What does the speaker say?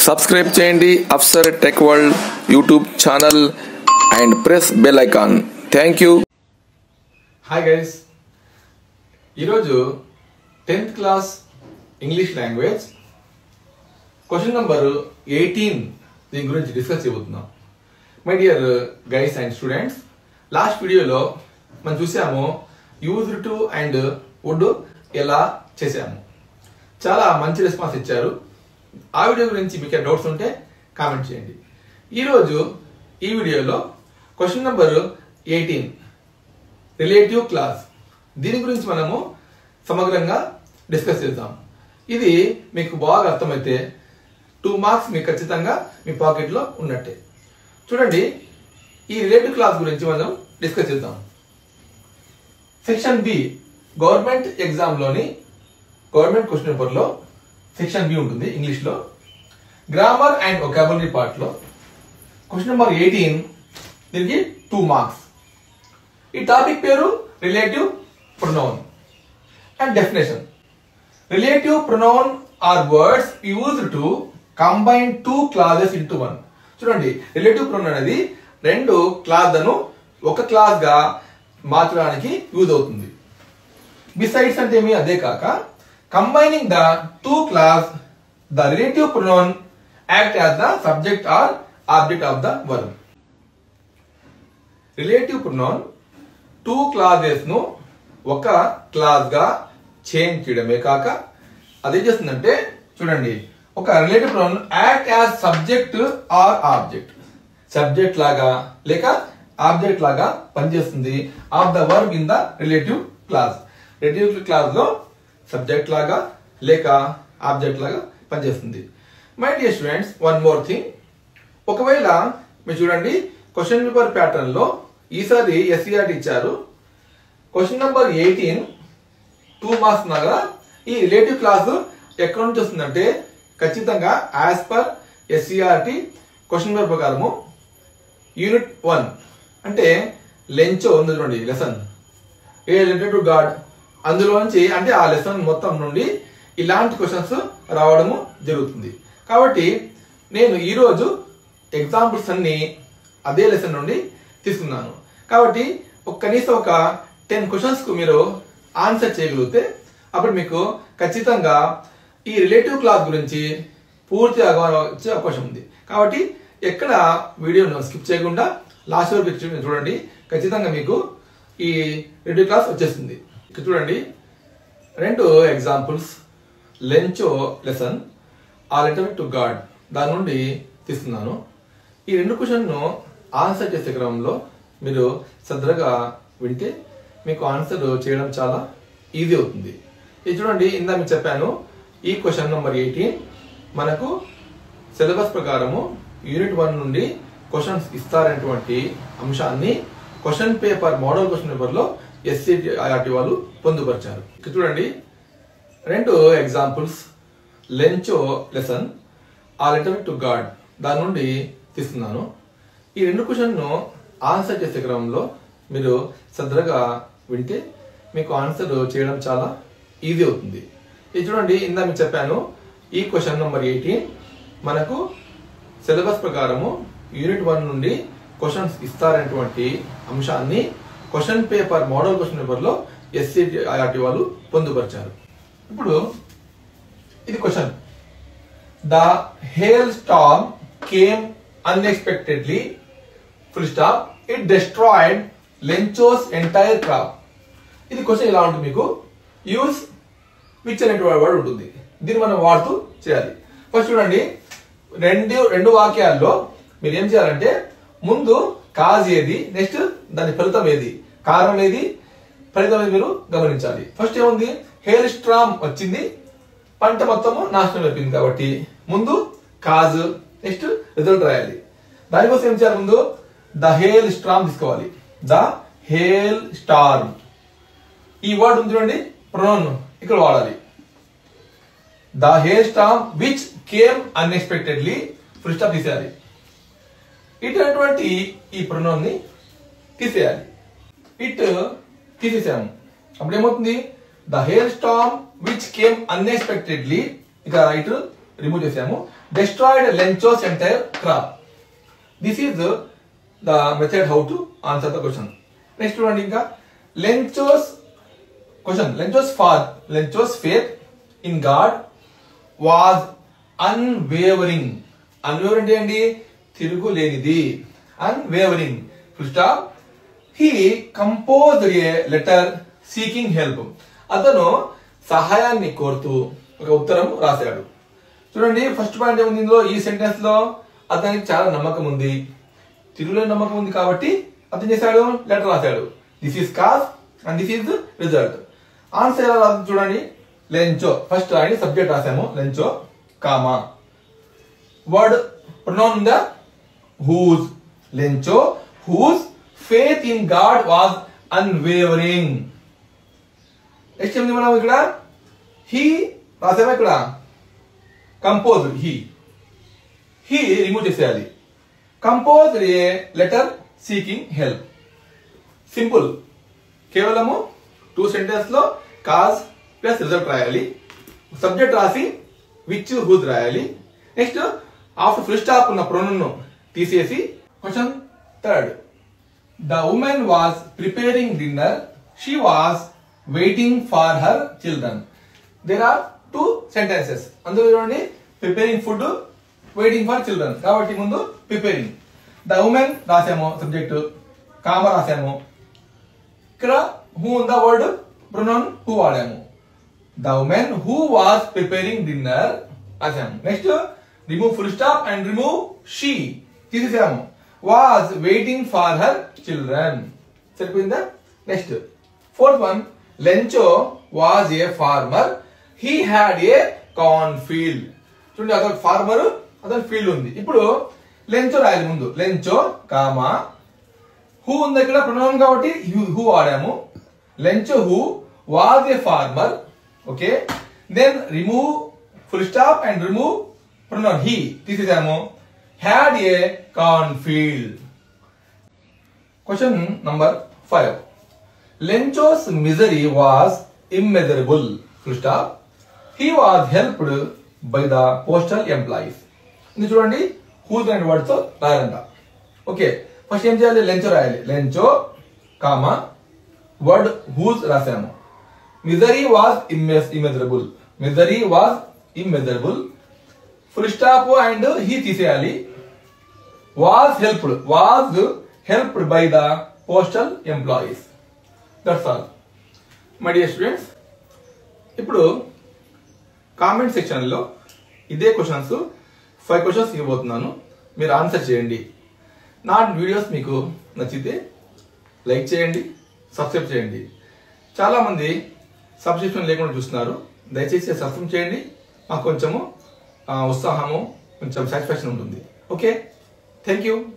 Subscribe చేయండి Afsar tech world YouTube channel and press bell icon. Thank you. Hi guys, ఈరోజు 10th class English language question number 18 దీని గురించి discuss చేయబోతున్నాం. My dear guys and students, last వీడియోలో మనం చూసాము used to and would ఎలా చేసాము. చాలా మంచి రెస్పాన్స్ ఇచ్చారు. ఆ వీడియో గురించి మీకు డౌట్స్ ఉంటే కామెంట్ చేయండి. ఈరోజు ఈ వీడియోలో క్వశ్చన్ నెంబర్ 18 రిలేటివ్ క్లాస్, దీని గురించి మనము సమగ్రంగా డిస్కస్ చేద్దాం. ఇది మీకు బాగా అర్థమైతే 2 మార్క్స్ మీకు ఖచ్చితంగా మీ పాకెట్లో ఉన్నట్టే. చూడండి, ఈ రిలేటివ్ క్లాస్ గురించి మనం డిస్కస్ చేద్దాం. సెక్షన్ బి, గవర్నమెంట్ ఎగ్జామ్లోని గవర్నమెంట్ క్వశ్చన్ పేపర్లో సెక్షన్ బి ఉంటుంది ఇంగ్లీష్లో. గ్రామర్ అండ్ వొకాబులరీ పార్ట్లో క్వశ్చన్ నెంబర్ 18, దీనికి 2 మార్క్స్. ఈ టాపిక్ పేరు relative pronoun and definition. Relative pronoun are words used to combine 2 clauses into 1. చూడండి, రిలేటివ్ ప్రొనౌన్ అనేది 2 క్లాజ్లను ఒక క్లాజ్ గా మార్చడానికి యూజ్ అవుతుంది. బిసైడ్స్ అంటే ఏమి, అదే కాక combining the 2 clause, the relative pronoun act as the subject or object of the verb. Relative pronoun 2 clauses ను ఒక క్లాజ్ గా చేంజ్ చేయడమే కాక అదేం చేస్తుందంటే, చూడండి, ఒక relative pronoun act as subject or object, subject లాగా లేక ఆబ్జెక్ట్ లాగా పనిచేస్తుంది of the verb in the relative clause. Relative clause లో సబ్జెక్ట్ లాగా లేక ఆబ్జెక్ట్ లాగా పనిచేస్తుంది. My dear students, one more thing. ఒకవేళ మీరు చూడండి, క్వశ్చన్ పేపర్ ప్యాటర్న్ లో ఈసారి ఎస్సీఆర్టీ ఇచ్చారు. క్వశ్చన్ నెంబర్ 18 2 మార్క్స్ ఉన్నా కదా. ఈ రిలేటివ్ క్లాస్ ఎక్కడి నుంచి వస్తుందంటే ఖచ్చితంగా as per SCERT question paper ప్రకారము యూనిట్ 1 అంటే లెంచో ఉంది చూడండి, lesson a related to God, అందులోంచి అంటే ఆ లెసన్ మొత్తం నుండి ఇలాంటి క్వశ్చన్స్ రావడము జరుగుతుంది. కాబట్టి నేను ఈరోజు ఎగ్జాంపుల్స్ అన్ని అదే లెసన్ నుండి తీసుకున్నాను. కాబట్టి కనీసం ఒక 10 క్వశ్చన్స్ కు మీరు ఆన్సర్ చేయగలిగితే అప్పుడు మీకు ఖచ్చితంగా ఈ రిలేటివ్ క్లాస్ గురించి పూర్తి అవగాహన వచ్చే అవకాశం ఉంది. కాబట్టి ఎక్కడ వీడియోను స్కిప్ చేయకుండా లాస్ట్ వరకు చూడండి, ఖచ్చితంగా మీకు ఈ రిలేటివ్ క్లాస్ వచ్చేస్తుంది. చూడండి, 2 examples, Lencho lesson a letter to God, దాని నుండి తీస్తున్నాను. ఈ 2 క్వశ్చన్ ను ఆన్సర్ చేసే క్రమంలో మీరు శ్రద్ధగా వింటే మీకు ఆన్సర్ చేయడం చాలా ఈజీ అవుతుంది. ఇది చూడండి, ఇందా మీకు చెప్పాను, ఈ క్వశ్చన్ నెంబర్ 18 మనకు సిలబస్ ప్రకారము యూనిట్ 1 నుండి క్వశ్చన్స్ ఇస్తారనేటువంటి అంశాన్ని question paper, model question paper లో ఎస్సీఆర్టీ వాళ్ళు పొందుపరిచారు. చూడండి, 2 examples, Lencho lesson a letter to God, దాని నుండి తీస్తున్నాను. ఈ 2 క్వశ్చన్ ను ఆన్సర్ చేసే క్రమంలో మీరు శ్రద్ధగా వింటే మీకు ఆన్సర్ చేయడం చాలా ఈజీ అవుతుంది. ఇది చూడండి, ఇందా మీకు చెప్పాను, ఈ క్వశ్చన్ నెంబర్ 18 మనకు సిలబస్ ప్రకారము యూనిట్ 1 నుండి క్వశ్చన్స్ ఇస్తారనేటువంటి అంశాన్ని question paper, model question paper లో ఎస్సీఆర్టీ వాళ్ళు పొందుపరిచారు. ఇప్పుడు ఇది question. The hail storm came unexpectedly full stop, it destroyed Lencho's entire crop. ఇది క్వశ్చన్ ఇలా ఉంటుంది, మీకు యూజ్ విచ్ అనేటువంటి వర్డ్ ఉంటుంది. దీన్ని మనం వాడుతూ చేయాలి. ఫస్ట్ చూడండి, రెండు వాక్యాల్లో మీరు ఏం చేయాలంటే ముందు కాజ్ ఏది, నెక్స్ట్ దాని ఫలితం ఏది, కారణం ఏది, ఫలితం ఏది మీరు గమనించాలి. ఫస్ట్ ఏముంది, హెయిల్ స్టార్మ్ వచ్చింది, పంట మొత్తము నాశనం అయిపోయింది. కాబట్టి ముందు కాజ్, నెక్స్ట్ రిజల్ట్ రాయాలి. దానికోసం ఏం చేయాలి, ముందు ద హెయిల్ స్టార్మ్ తీసుకోవాలి. ద హెయిల్ స్టార్మ్, ఈ వర్డ్ ఉంది చూడండి, ప్రొనౌన్ ఇక్కడ వాడాలి. The hail storm which came unexpectedly full stop తీసేయాలి. ఇటువంటి ఈ ప్రొనౌన్ ని తీసేయాలి. ఇట్ తీసేసాము, అప్పుడు ఏమవుతుంది, the hail storm which came unexpectedly, ఇక ఇటు రిమూవ్ చేసాము. Destroyed Lencho's entire crop. This is the method how to answer the question. Next చూడండి ఇంకా Lencho's question. Lencho's faith in God was unwavering. Unwavering ఏంటి? తిరుగులేనిది. Unwavering. Full stop. He composed a letter seeking help. అతను సహాయాన్ని కోరుతూ ఒక ఉత్తరం రాశాడు. చూడండి ఫస్ట్ పాయింట్ ఏముంది ఇందులో? ఈ సెంటెన్స్ లో అతనికి చాలా నమ్మకం ఉంది, తిరుగులేని నమ్మకం ఉంది కాబట్టి అతను చేశాడు, లెటర్ రాశాడు. This is cause and this is result. Answer ఎలా రాదు చూడండి. లెంచో ఫస్ట్ రాయండి, సబ్జెక్ట్ రాసాము లెంచో, కామా వర్డ్ ప్రొనౌన్ ఉందా? Whose. Lencho whose faith in God was unwavering. Next ఏమిటి మనం ఇక్కడ? హీ రాసామా ఇక్కడ? కంపోజ్. హీ రిమూవ్ చేసేయాలి. Compose a letter seeking help. Simple. కేవలము 2 సెంటెన్స్ లో కాజ్ ప్లస్ రిజల్ట్ రాయాలి. సబ్జెక్ట్ రాసి విచ్ హూజ్ రాయాలి. నెక్స్ట్ ఆఫ్టర్ ఫుల్ స్టాప్ ఉన్న ప్రొనౌన్ తీసేసి question third. The women was preparing dinner. She was waiting for her children. There are 2 sentences. అందులో చూడండి preparing food, waiting for children. కాబట్టి ముందు preparing. The women రాసాము subject, comma రాసాము. ఇక్కడ who ఉందా వర్డ్, ప్రొనౌన్ హూ వాడాము. The women who was preparing dinner రాసాము. Next remove full stop and remove she తీసేసాము. Was waiting for her children. సరిపోయిందా? Next fourth one. Lencho was a farmer. He had a corn field. చూడండి అతను farmer, అతను field ఉంది. ఇప్పుడు Lencho రాయాలి ముందు. లెంచో కామా హూ ఉంది ఇక్కడ ప్రొనౌన్ కాబట్టి హూ వాడాము. Lencho who was a farmer. Okay. Then remove full stop and remove pronoun he తీసేసాము. Had a corn field. Question number 5. Lencho's misery was immeasurable. Full stop. He was helped by the postal employees. ఇది చూడండి whose అనే word తో రాయాలంట. Okay. First ఏం చేయాలి? Lencho రాయాలి. Lencho comma word whose రాసాము. Misery was immeasurable. Misery was immeasurable. Full stop and he తీసేయాలి. Was helped by the postal employees. That's all my dear students. ఇప్పుడు కామెంట్ సెక్షన్ లో ఇదే questions 5 questions ఇవ్వబోతున్నాను. మీరు ఆన్సర్ చేయండి. నా వీడియోస్ మీకు నచ్చితే లైక్ చేయండి, సబ్స్క్రైబ్ చేయండి. చాలా మంది సబ్స్క్రిప్షన్ లేకుండా చూస్తున్నారు. దయచేసి సబ్స్క్రైబ్ చేయండి. మాకు కొంచెము ఉత్సాహము, కొంచెం సాటిస్ఫాక్షన్ ఉంటుంది. Okay, thank you.